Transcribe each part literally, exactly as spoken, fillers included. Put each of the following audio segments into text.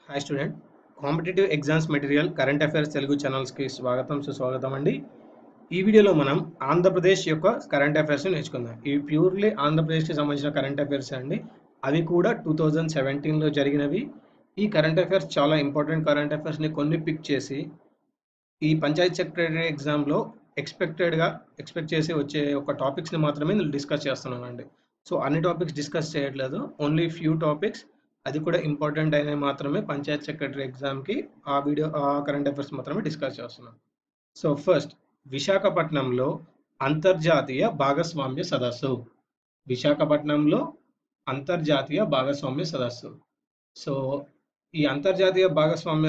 Hi student, competitive exams material current affairs Telugu ఛానల్స్కి స్వాగతం సుస్వాగతం అండి. ఈ వీడియోలో మనం ఆంధ్రప్రదేశ్ యొక్క కరెంట్ అఫైర్స్ నేర్చుకుందాం. ఇవి ప్యూర్లీ ఆంధ్రప్రదేశ్కి సంబంధించిన కరెంట్ అఫైర్స్ అండి. అవి కూడా టూ థౌజండ్ సెవెంటీన్లో జరిగినవి. ఈ కరెంట్ అఫైర్స్ చాలా ఇంపార్టెంట్ కరెంట్ అఫైర్స్ని కొన్ని పిక్ చేసి ఈ పంచాయత్ సెక్రటరీ ఎగ్జామ్లో ఎక్స్పెక్టెడ్గా ఎక్స్పెక్ట్ చేసి వచ్చే ఒక టాపిక్స్ని మాత్రమే నేను డిస్కస్ చేస్తున్నానండి. సో అన్ని టాపిక్స్ డిస్కస్ చేయట్లేదు, ఓన్లీ ఫ్యూ టాపిక్స్, అది కూడా ఇంపార్టెంట్ అయినవి మాత్రమే పంచాయత్ సెక్రటరీ ఎగ్జామ్కి ఆ వీడియో ఆ కరెంట్ అఫైర్స్ మాత్రమే డిస్కస్ చేస్తున్నాం. సో ఫస్ట్, విశాఖపట్నంలో అంతర్జాతీయ భాగస్వామ్య సదస్సు. విశాఖపట్నంలో అంతర్జాతీయ భాగస్వామ్య సదస్సు. సో ఈ అంతర్జాతీయ భాగస్వామ్య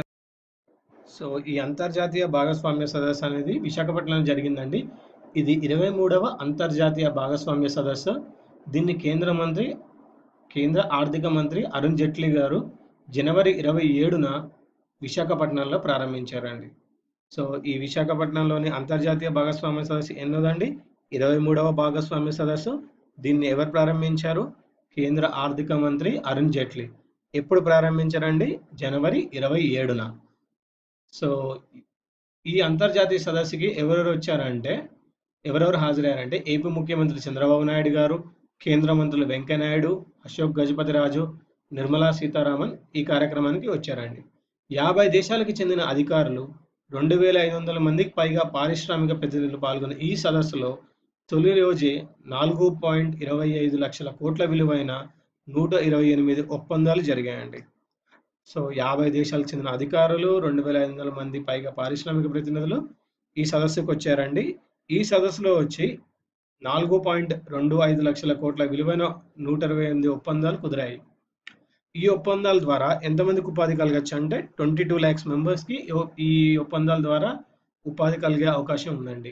సో ఈ అంతర్జాతీయ భాగస్వామ్య సదస్సు అనేది విశాఖపట్నంలో జరిగిందండి. ఇది ఇరవై మూడవ అంతర్జాతీయ భాగస్వామ్య సదస్సు. దీన్ని కేంద్ర మంత్రి కేంద్ర ఆర్థిక మంత్రి అరుణ్ జైట్లీ గారు జనవరి ఇరవై ఏడున విశాఖపట్నంలో ప్రారంభించారండి. సో ఈ విశాఖపట్నంలోని అంతర్జాతీయ భాగస్వామ్య సదస్సు ఎన్నోదండి? ఇరవై మూడవ భాగస్వామ్య సదస్సు. దీన్ని ఎవరు ప్రారంభించారు? కేంద్ర ఆర్థిక మంత్రి అరుణ్ జైట్లీ. ఎప్పుడు ప్రారంభించారండి? జనవరి ఇరవై ఏడున. సో ఈ అంతర్జాతీయ సదస్సుకి ఎవరెవరు వచ్చారంటే ఎవరెవరు హాజరయ్యారంటే ఏపీ ముఖ్యమంత్రి చంద్రబాబు నాయుడు గారు, కేంద్ర మంత్రులు వెంకయ్యనాయుడు, అశోక్ గజపతిరాజు, నిర్మలా సీతారామన్ ఈ కార్యక్రమానికి వచ్చారండి. యాభై దేశాలకు చెందిన అధికారులు, రెండు వేల ఐదు వందల మందికి పైగా పారిశ్రామిక ప్రతినిధులు పాల్గొన్న ఈ సదస్సులో తొలి రోజే నాలుగు పాయింట్ ఇరవై ఐదు లక్షల కోట్ల విలువైన నూట ఇరవై ఎనిమిది ఒప్పందాలు జరిగాయండి. సో యాభై దేశాలకు చెందిన అధికారులు, రెండు వేల ఐదు వందల మంది పైగా పారిశ్రామిక ప్రతినిధులు ఈ సదస్సుకు వచ్చారండి. ఈ సదస్సులో వచ్చి నాలుగు పాయింట్ రెండు ఐదు లక్షల కోట్ల విలువైన నూట ఇరవై ఎనిమిది ఒప్పందాలు కుదిరాయి. ఈ ఒప్పందాల ద్వారా ఎంతమందికి ఉపాధి కలగచ్చు అంటే ట్వంటీ టూ ల్యాక్స్ మెంబర్స్కి ఈ ఒప్పందాల ద్వారా ఉపాధి కలిగే అవకాశం ఉందండి.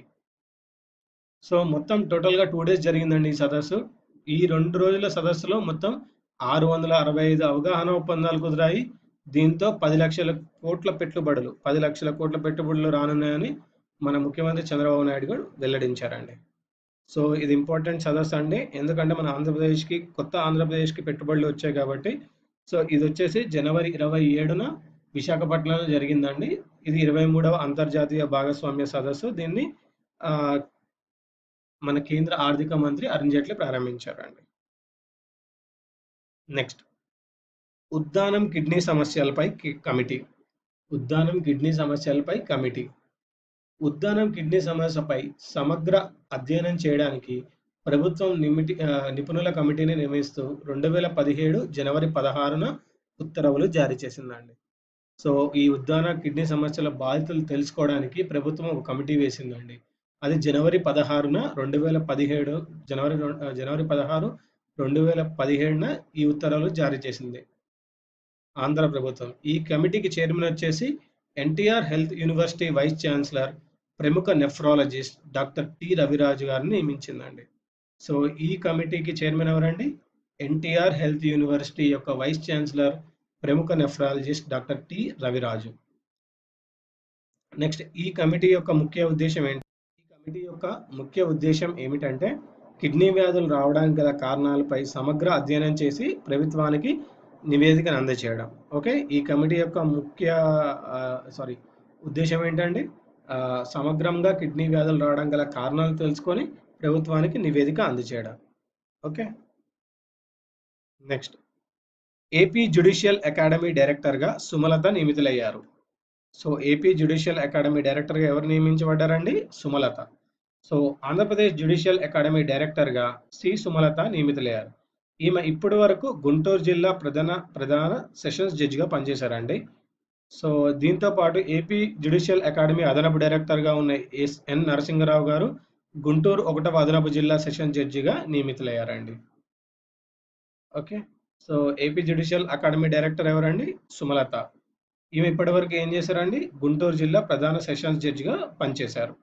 సో మొత్తం టోటల్గా టూ డేస్ జరిగిందండి ఈ సదస్సు. ఈ రెండు రోజుల సదస్సులో మొత్తం ఆరు వందల అరవై ఐదు అవగాహన ఒప్పందాలు కుదిరాయి. దీంతో పది లక్షల కోట్ల పెట్టుబడులు పది లక్షల కోట్ల పెట్టుబడులు రానున్నాయని మన ముఖ్యమంత్రి చంద్రబాబు నాయుడు గారు వెల్లడించారండి. సో ఇది ఇంపార్టెంట్ సదస్సు అండి, ఎందుకంటే మన ఆంధ్రప్రదేశ్కి కొత్త ఆంధ్రప్రదేశ్కి పెట్టుబడులు వచ్చాయి కాబట్టి. సో ఇది వచ్చేసి జనవరి ఇరవై ఏడున విశాఖపట్నంలో జరిగిందండి. ఇది ఇరవై మూడవ అంతర్జాతీయ భాగస్వామ్య సదస్సు. దీన్ని మన కేంద్ర ఆర్థిక మంత్రి అరుణ్ జైట్లీ ప్రారంభించారండి. నెక్స్ట్, ఉద్దానం కిడ్నీ సమస్యలపై కమిటీ. ఉద్దానం కిడ్నీ సమస్యలపై కమిటీ ఉద్దానం కిడ్నీ సమస్యపై సమగ్ర అధ్యయనం చేయడానికి ప్రభుత్వం నిమిటి నిపుణుల కమిటీని నియమిస్తూ రెండు వేల పదిహేడు జనవరి పదహారున ఉత్తర్వులు జారీ చేసిందండి. సో ఈ ఉద్దాన కిడ్నీ సమస్యల బాధితులు తెలుసుకోవడానికి ప్రభుత్వం ఒక కమిటీ వేసిందండి. అది జనవరి పదహారున రెండు వేల పదిహేడు జనవరి జనవరి పదహారు రెండు వేల పదిహేడున ఈ ఉత్తర్వులు జారీ చేసింది ఆంధ్ర ప్రభుత్వం. ఈ కమిటీకి చైర్మన్ వచ్చేసి NTR health university vice chancellor, ప్రముఖ నెఫ్రాలజిస్ట్ డాక్టర్ టి రవిరాజు గారిని నియమించిందండి. సో ఈ కమిటీకి చైర్మన్ ఎవరండి? ఎన్టీఆర్ హెల్త్ యూనివర్సిటీ యొక్క వైస్ ఛాన్సలర్, ప్రముఖ nephrologist doctor T Raviraju. Next, ఈ కమిటీ యొక్క ముఖ్య ఉద్దేశం ఏంటి? ఈ కమిటీ యొక్క ముఖ్య ఉద్దేశం ఏమిటంటే కిడ్నీ వ్యాధులు రావడానికి గల కారణాలపై సమగ్ర అధ్యయనం చేసి ప్రభుత్వానికి నివేదికను అందజేయడం. ఓకే, ఈ కమిటీ యొక్క ముఖ్య సారీ ఉద్దేశం ఏంటంటే సమగ్రంగా కిడ్నీ వ్యాధులు రావడం గల కారణాలు తెలుసుకొని ప్రభుత్వానికి నివేదిక అందజేయడం. Okay, next, AP judicial academy డైరెక్టర్గా సుమలత నియమితులయ్యారు. సో ఏపీ జ్యుడిషియల్ అకాడమీ డైరెక్టర్గా ఎవరు నియమించబడ్డారండి? Sumalatha. So Andhra Pradesh judicial academy డైరెక్టర్గా సి సుమలత నియమితులయ్యారు. ఈమె ఇప్పటి వరకు గుంటూరు జిల్లా ప్రధాన ప్రధాన సెషన్స్ జడ్జిగా పనిచేశారండి. సో దీంతో పాటు ఏపీ జ్యుడిషియల్ అకాడమీ అదనపు డైరెక్టర్గా ఉన్న ఎస్ ఎన్ నరసింహరావు గారు గుంటూరు ఒకటవ అదనపు జిల్లా సెషన్ జడ్జిగా నియమితులయ్యారండి. Okay, so AP judicial academy director ఎవరండి? సుమలత. ఈమె ఇప్పటి వరకు ఏం చేశారండి? గుంటూరు జిల్లా ప్రధాన సెషన్స్ జడ్జిగా పనిచేశారు.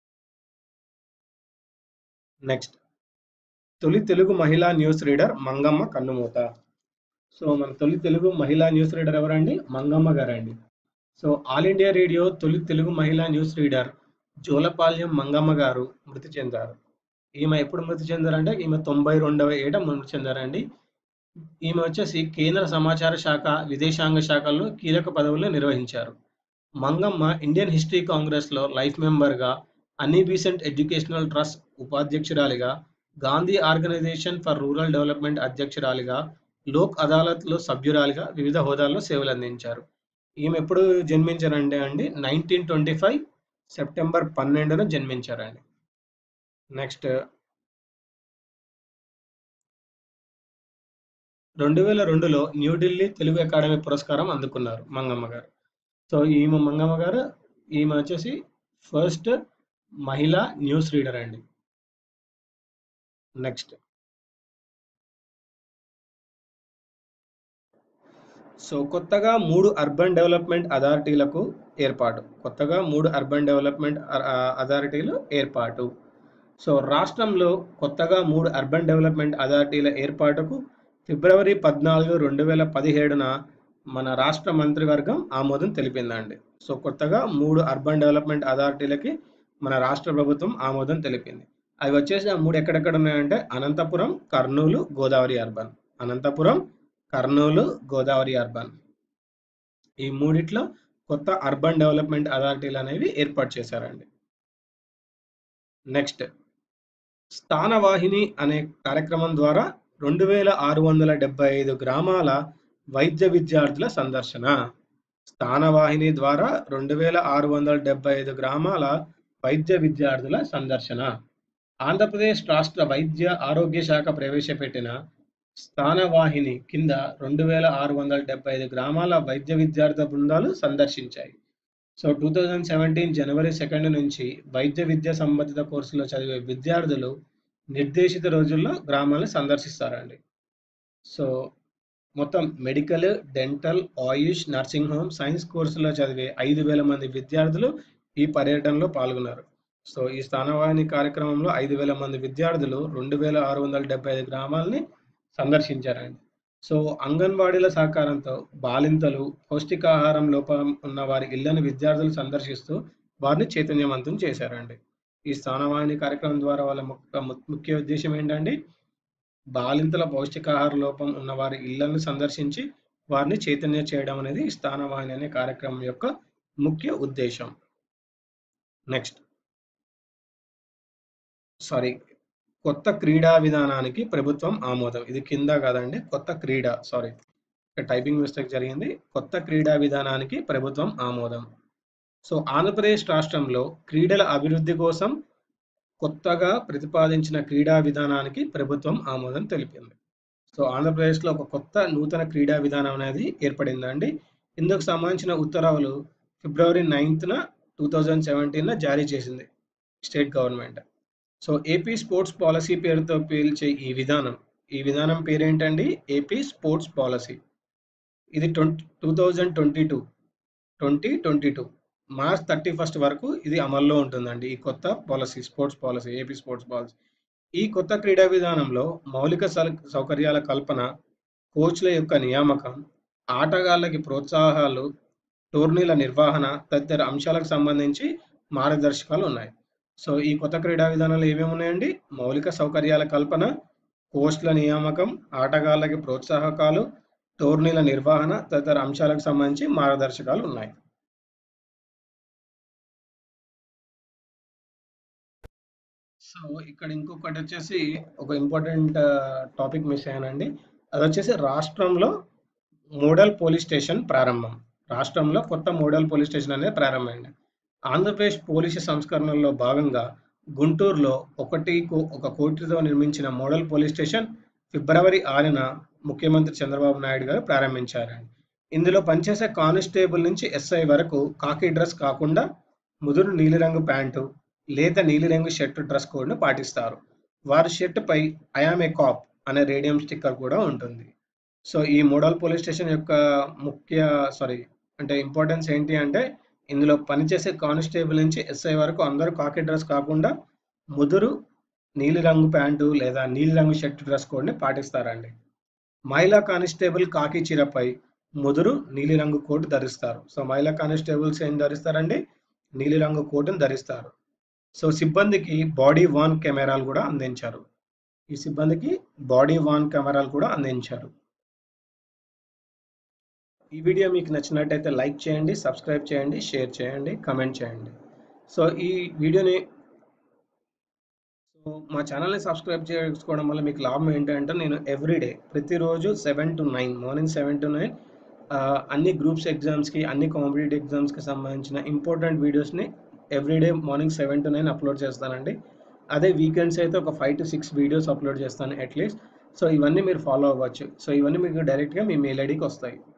నెక్స్ట్, తొలి తెలుగు మహిళా న్యూస్ రీడర్ మంగమ్మ కన్నుమూత. సో మన తొలి తెలుగు మహిళా న్యూస్ రీడర్ ఎవరండి? మంగమ్మ గారండి. సో ఆల్ ఇండియా రేడియో తొలి తెలుగు మహిళా న్యూస్ రీడర్ జోలపాల్యం మంగమ్మ గారు మృతి చెందారు. ఈమె ఎప్పుడు మృతి చెందారంటే ఈమె తొంభై రెండవ ఏట మృతి చెందారండి. ఈమె వచ్చేసి కేంద్ర సమాచార శాఖ, విదేశాంగ శాఖల్లో కీలక పదవులను నిర్వహించారు. మంగమ్మ ఇండియన్ హిస్టరీ కాంగ్రెస్‌లో లైఫ్ మెంబర్‌గా, అన్నీ బీసెంట్ ఎడ్యుకేషనల్ ట్రస్ట్ ఉపాధ్యక్షురాలిగా, Gandhi organisation for rural development అధ్యక్షురాలిగా, లోక్ అదాలత్‌లో సభ్యురాలిగా వివిధ హోదాల్లో సేవలందించారు. ఈమె ఎప్పుడు జన్మించారంటే అండి పంతొమ్మిది వందల ఇరవై ఐదు సెప్టెంబర్ పన్నెండున జన్మించారండి. నెక్స్ట్ రెండు వేల రెండులో న్యూఢిల్లీ తెలుగు అకాడమీ పురస్కారం అందుకున్నారు మంగమ్మ గారు. సో ఈమె మంగమ్మ గారు ఈమె వచ్చేసి ఫస్ట్ మహిళా న్యూస్ రీడర్ అండి. నెక్స్ట్ సో కొత్తగా మూడు అర్బన్ డెవలప్మెంట్ అథారిటీలకు ఏర్పాటు. కొత్తగా మూడు అర్బన్ డెవలప్మెంట్ అ- ఆ- అథారిటీలు ఏర్పాటు. సో రాష్ట్రంలో కొత్తగా మూడు అర్బన్ డెవలప్మెంట్ అథారిటీల ఏర్పాటుకు ఫిబ్రవరి పద్నాలుగు రెండు వేల పదిహేడున మన రాష్ట్ర మంత్రివర్గం ఆమోదం తెలిపిందండి. సో కొత్తగా మూడు అర్బన్ డెవలప్మెంట్ అథారిటీలకి మన రాష్ట్ర ప్రభుత్వం ఆమోదం తెలిపింది. అవి వచ్చేసి ఆ మూడు ఎక్కడెక్కడ ఉన్నాయంటే అనంతపురం, కర్నూలు, గోదావరి అర్బన్. అనంతపురం, కర్నూలు, గోదావరి అర్బన్. ఈ మూడిట్లో కొత్త అర్బన్ డెవలప్మెంట్ అథారిటీలు అనేవి ఏర్పాటు చేశారండి. నెక్స్ట్ స్థానవాహిని అనే కార్యక్రమం ద్వారా రెండు వేల ఆరు వందల డెబ్బై ఐదు గ్రామాల వైద్య విద్యార్థుల సందర్శన. స్థానవాహిని ద్వారా రెండు వేల ఆరు వందల డెబ్బై ఐదు గ్రామాల వైద్య విద్యార్థుల సందర్శన. ఆంధ్రప్రదేశ్ రాష్ట్ర వైద్య ఆరోగ్య శాఖ ప్రవేశపెట్టిన స్థానవాహిని కింద రెండు వేల ఆరు వందల డెబ్బై ఐదు గ్రామాల వైద్య విద్యార్థి బృందాలు సందర్శించాయి. సో టూ థౌజండ్ సెవెంటీన్ జనవరి సెకండ్ నుంచి వైద్య విద్య సంబంధిత కోర్సులో చదివే విద్యార్థులు నిర్దేశిత రోజుల్లో గ్రామాలను సందర్శిస్తారండి. సో మొత్తం medical, dental, AYUSH, nursing home, science కోర్సులో చదివే ఐదు వేల మంది విద్యార్థులు ఈ పర్యటనలో పాల్గొన్నారు. సో ఈ స్థానవాహిని కార్యక్రమంలో ఐదు వేల మంది విద్యార్థులు రెండు వేల ఆరు వందల డెబ్బై ఐదు గ్రామాలని సందర్శించారండి. సో అంగన్వాడీల సహకారంతో బాలింతలు, పౌష్టికాహారం లోపం ఉన్న వారి ఇళ్లను విద్యార్థులు సందర్శిస్తూ వారిని చైతన్యవంతం చేశారండి. ఈ స్థానవాహిని కార్యక్రమం ద్వారా వాళ్ళ ముఖ్య ముఖ్య ఉద్దేశం ఏంటండి? బాలింతల పౌష్టికాహార లోపం ఉన్న వారి ఇళ్లను సందర్శించి వారిని చైతన్య చేయడం అనేది ఈ స్థానవాహిని అనే కార్యక్రమం యొక్క ముఖ్య ఉద్దేశం. నెక్స్ట్ సారీ కొత్త క్రీడా విధానానికి ప్రభుత్వం ఆమోదం. ఇది కింద కాదండి, కొత్త క్రీడా సారీ టైపింగ్ మిస్టేక్ జరిగింది. కొత్త క్రీడా విధానానికి ప్రభుత్వం ఆమోదం. సో ఆంధ్రప్రదేశ్ రాష్ట్రంలో క్రీడల అభివృద్ధి కోసం కొత్తగా ప్రతిపాదించిన క్రీడా విధానానికి ప్రభుత్వం ఆమోదం తెలిపింది. సో ఆంధ్రప్రదేశ్లో ఒక కొత్త నూతన క్రీడా విధానం అనేది ఏర్పడిందండి. ఇందుకు సంబంధించిన ఉత్తర్వులు ఫిబ్రవరి నైన్త్న టూ థౌజండ్ సెవెంటీన్ జారీ చేసింది state government. So AP sports policy పేరుతో పీల్చే ఈ విధానం ఈ విధానం పేరేంటండి? AP sports policy. ఇది twenty two thousand twenty two twenty twenty two March thirty first వరకు ఇది అమల్లో ఉంటుందండి. ఈ కొత్త policy sports policy AP sports policy. ఈ కొత్త క్రీడా విధానంలో మౌలిక సౌ- సౌకర్యాల కల్పన, కోచ్ల యొక్క నియామకం, ఆటగాళ్ళకి ప్రోత్సాహాలు, టోర్నీల నిర్వహణ తదితర అంశాలకు సంబంధించి మార్గదర్శకాలు ఉన్నాయి. సో ఈ కొత్త క్రీడా విధానాలు ఏమేమి ఉన్నాయండి? మౌలిక సౌకర్యాల కల్పన, కోచ్ల నియామకం, ఆటగాళ్ళకి ప్రోత్సాహకాలు, టోర్నీల నిర్వహణ తదితర అంశాలకు సంబంధించి మార్గదర్శకాలు ఉన్నాయి. సో ఇక్కడ ఇంకొకటి వచ్చేసి ఒక ఇంపార్టెంట్ టాపిక్ మిస్ అయ్యానండి. అది వచ్చేసి రాష్ట్రంలో మోడల్ పోలీస్ స్టేషన్ ప్రారంభం. రాష్ట్రంలో కొత్త మోడల్ పోలీస్ స్టేషన్ అనేది ప్రారంభమైంది. ఆంధ్రప్రదేశ్ పోలీసు సంస్కరణలో భాగంగా గుంటూరులో ఒకటి కో- ఒక కోటితో నిర్మించిన మోడల్ పోలీస్ స్టేషన్ ఫిబ్రవరి ఆరున ముఖ్యమంత్రి చంద్రబాబు నాయుడు గారు ప్రారంభించారండి. ఇందులో పనిచేసే కానిస్టేబుల్ నుంచి ఎస్ఐ వరకు కాకి డ్రెస్ కాకుండా ముదురు నీలిరంగు ప్యాంటు, లేత నీలిరంగు షర్టు డ్రెస్ కోడ్ను పాటిస్తారు. వారి షర్టుపై ఐఆమ్ ఏ కాప్ అనే రేడియం స్టిక్కర్ కూడా ఉంటుంది. సో ఈ మోడల్ పోలీస్ స్టేషన్ యొక్క ముఖ్య సారీ అంటే ఇంపార్టెన్స్ ఏంటి అంటే ఇందులో పనిచేసే కానిస్టేబుల్ నుంచి ఎస్ఐ వరకు అందరూ కాకి డ్రెస్ కాకుండా ముదురు నీలిరంగు ప్యాంటు లేదా నీలిరంగు షర్ట్ డ్రెస్ కోడ్ని పాటిస్తారండి. మహిళా కానిస్టేబుల్ కాకి చీరపై ముదురు నీలిరంగు కోట్ ధరిస్తారు. సో మహిళా కానిస్టేబుల్స్ ఏం ధరిస్తారండి? నీలిరంగు కోటును ధరిస్తారు. సో సిబ్బందికి బాడీ వార్న్ కెమెరాలు కూడా అందించారు. ఈ సిబ్బందికి బాడీ వార్న్ కెమెరాలు కూడా అందించారు. ఈ వీడియో మీకు నచ్చినట్టయితే లైక్ చేయండి, సబ్స్క్రైబ్ చేయండి, షేర్ చేయండి, కమెంట్ చేయండి. సో ఈ వీడియోని సో మా ఛానల్ని సబ్స్క్రైబ్ చేసుకోవడం వల్ల మీకు లాభం ఏంటంటే నేను ఎవ్రీడే ప్రతిరోజు seven to nine morning seven to nine అన్ని గ్రూప్స్ ఎగ్జామ్స్కి అన్ని కాంపిటేటివ్ ఎగ్జామ్స్కి సంబంధించిన ఇంపార్టెంట్ వీడియోస్ని everyday morning seven to nine upload చేస్తానండి. అదే వీకెండ్స్ అయితే ఒక five to six videos upload చేస్తాను అట్లీస్ట్. సో ఇవన్నీ మీరు ఫాలో అవ్వచ్చు. సో ఇవన్నీ మీకు డైరెక్ట్గా మీ మెయిల్ ఐడికి వస్తాయి.